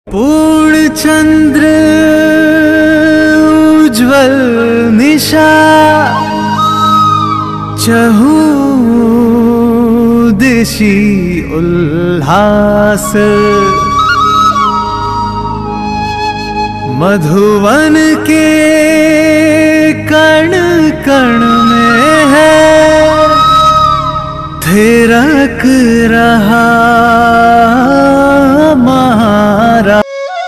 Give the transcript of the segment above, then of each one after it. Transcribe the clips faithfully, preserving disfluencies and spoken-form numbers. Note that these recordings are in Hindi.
पूर्ण चंद्र उज्ज्वल निशा चहु दिशि उल्लास मधुवन के कण कण में है थिरक रहा महारा।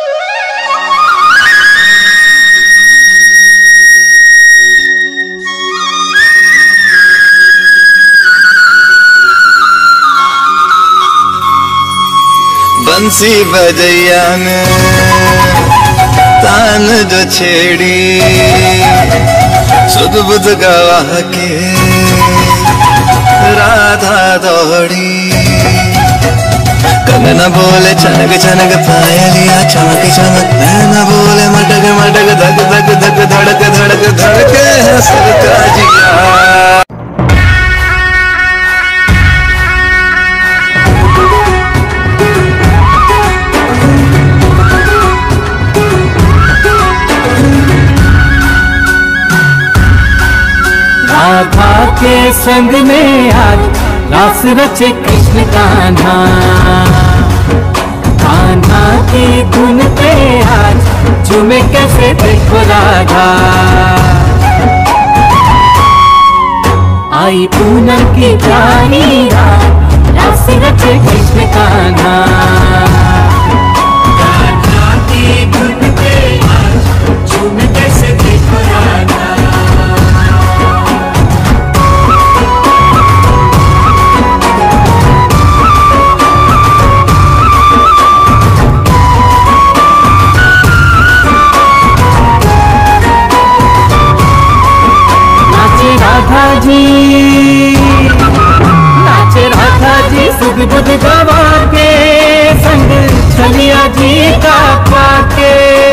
बंसी बजैया ने तान जो छेड़ी सुध बुध गवाह के राधा दौड़ी कन न बोले चनक चनक पायलिया चमक चमक न बोले मटक मटक धक धक धक धड़क धड़क धड़क सरका जिया। राधा के संग में आज रास रचे कृष्ण कान्हा, कान्हा की धुन पे आज झूमे कैसे देखो राधा। आई पूनम की प्यारी रात रास रचे कृष्ण कान्हा, कान्हा की धुन पे आज झूमे कैसे देखो राधा। नाचे राधा जी सुध बुध गवा के संग छलिया जी का पाके।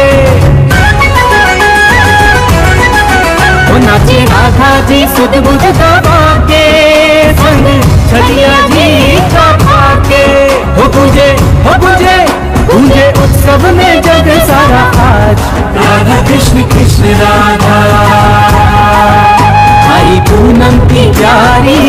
ओ नाचे राधा जी सुध बुध गवा के संग छलिया जी का पाके। हो पूजे हो पूजे पूजे उत्सव में जग सारा आज राधा कृष्ण कृष्ण राधा। आई पूनम की प्यारी